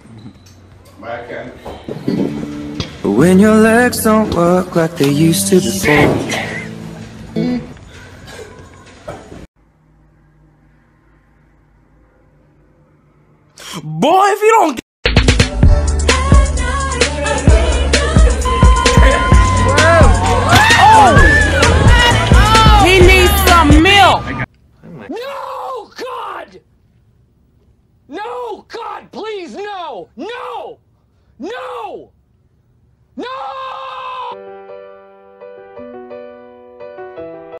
When your legs don't work like they used to before. Boy, if you don't He needs some milk! No, God! No, God, please, no! No! No! No!